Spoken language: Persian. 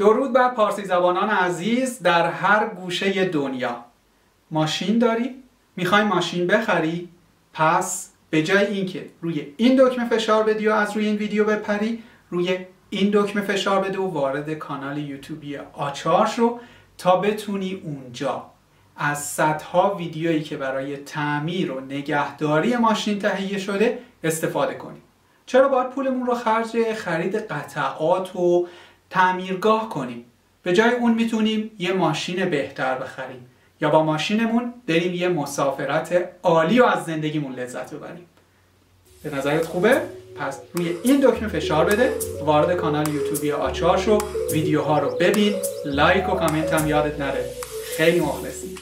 درود بر پارسی زبانان عزیز در هر گوشه دنیا. ماشین داری؟ میخوای ماشین بخری؟ پس به جای اینکه روی این دکمه فشار بدی و از روی این ویدیو بپری، روی این دکمه فشار بده و وارد کانال یوتیوبی آچار شو تا بتونی اونجا از صدها ویدیویی که برای تعمیر و نگهداری ماشین تهیه شده استفاده کنی. چرا باید پولمون رو خرج خرید قطعات و تعمیرگاه کنیم؟ به جای اون میتونیم یه ماشین بهتر بخریم یا با ماشینمون بریم یه مسافرت عالی و از زندگیمون لذت ببریم. به نظرت خوبه؟ پس روی این دکمه فشار بده، وارد کانال یوتیوبی آچار شو، ویدیوها رو ببین، لایک و کامنت هم یادت نره. خیلی مخلصی.